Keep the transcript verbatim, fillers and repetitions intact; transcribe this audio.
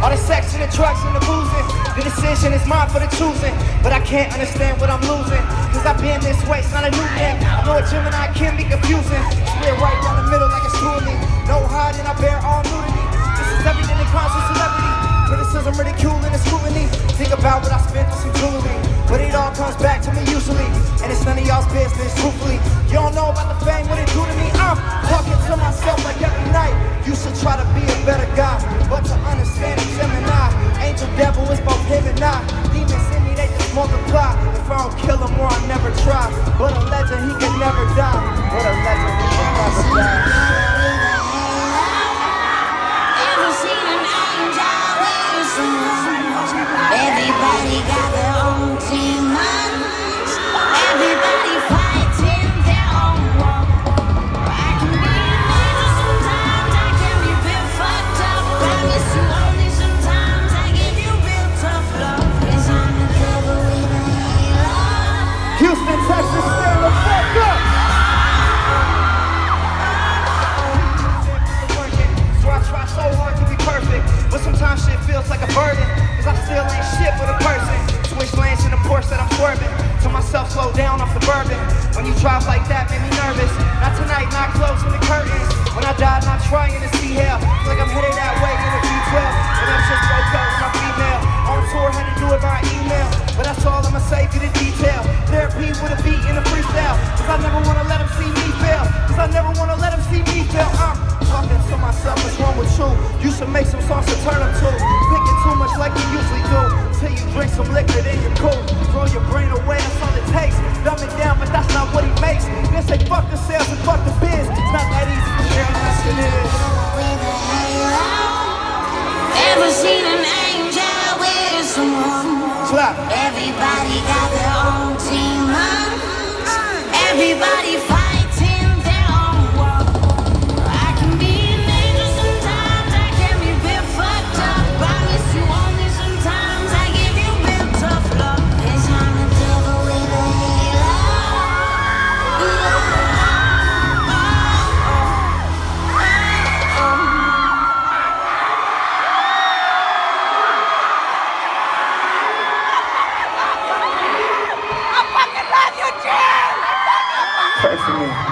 All the sex and the drugs and the boozing. The decision is mine for the choosing. But I can't understand what I'm losing. Cause I've been this way, it's not a new thing. I know a Gemini can be confusing. Split right down the middle like it's two of me. No hiding, I bear all nudity. This is everything that comes with celebrity. Criticism, ridicule, and scrutiny. Think about what I spent on some jewelry. But it all comes back to me usually. And it's none of y'all's business, truthfully. You don't know about the fame, what it do to me. I'm talking to myself like every night. You should try to be a better guy. But to understand it's Gemini. Angel devil is both him and I. Demons in me, they just multiply. If I don't kill him more, I never try. But a legend, he can never die. But a legend, he can never die. Everybody got their own demons. Everybody fighting their own war. I can be an angel sometimes, I can be real fucked up. Promise you only sometimes, I give you real tough love. Cause I'm the devil with a halo. Houston, Texas, stand the fuck up! So I try so hard to be perfect, but sometimes shit feels like a burden. I still ain't shit with a person. Switch lanes in the Porsche that I'm swerving. Tell myself slow down off the bourbon. When you drive like that, made me nervous. Not tonight, not closing the curtains. When I die, not trying to see hell. Feel like I'm headed that way in a V twelve. And I'm just broke up with my female. On tour, had to do it by email. But that's all I'ma say to the detail. Therapy with a beat in a freestyle. Cause I never wanna let them see me fail. Cause I never wanna let them see me fail. I'm talking to myself, what's wrong with you? You should make some songs to turn up to. Thinking too much like you usually do. Till you drink some liquor, then you're cool. Throw your brain away, that's all it takes. Dumb it down, but that's not what he makes. Then say fuck the sales and fuck the biz. It's not that easy, but girl, that's it is. Ever seen an angel with someone? Clap. Everybody got their own demons. Everybody fighting their own war. I can be an angel sometimes, I can be real fucked up. Promise you only sometimes, I give you real tough love. Cause I'm the devil with a halo. Pray for me.